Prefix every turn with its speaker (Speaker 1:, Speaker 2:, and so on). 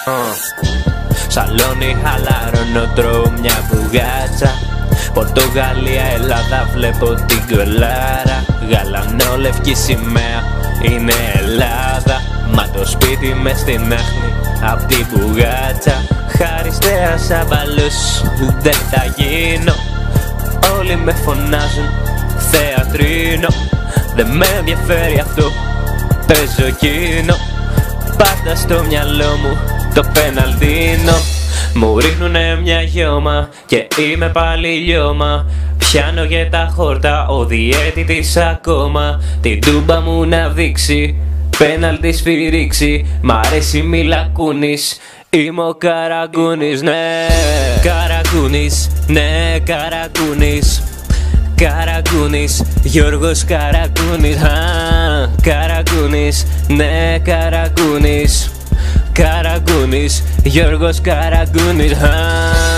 Speaker 1: Σαλόνι χαλαρώνω, τρώω μια μπουγάτσα. Πορτογαλία, Ελλάδα, βλέπω την κολάρα. Γαλανό λευκή σημαία, είναι Ελλάδα. Μα το σπίτι μες στην άχνη, απ' την μπουγάτσα. Χαριστέας αμπαλούς, δεν θα γίνω. Όλοι με φωνάζουν θεατρίνο. Δεν με ενδιαφέρει αυτό, παίζω εκείνο. Πάντα στο μυαλό μου το πεναλτίνο. Μου ρίχνουνε μια γιώμα και είμαι πάλι λιώμα. Πιάνω και τα χόρτα, ο διαίτητης ακόμα. Την τούμπα μου να δείξει, πέναλτι σφυρίξει. Μ' αρέσει μη λακούνεις, είμαι ο Καραγκούνης. Ναι, Καραγκούνης, ναι, Καραγκούνης. Καραγκούνης, Γιώργος Καραγκούνης. Καραγκούνης, ναι, Καραγκούνης. Καραγκούνης, Γιώργος Καραγκούνης.